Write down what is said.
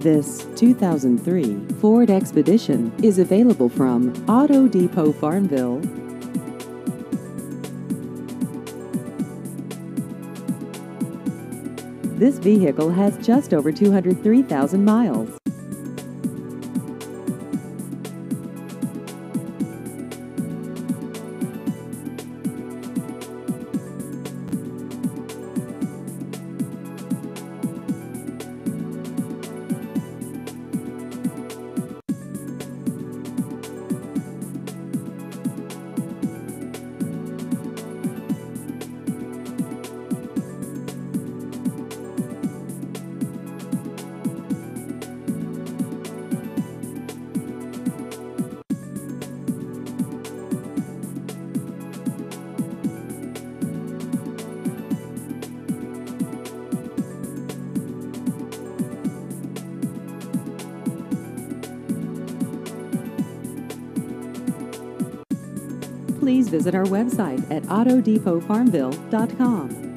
This 2003 Ford Expedition is available from Auto Depot Farmville. This vehicle has just over 203,000 miles. Please visit our website at autodepotfarmville.com.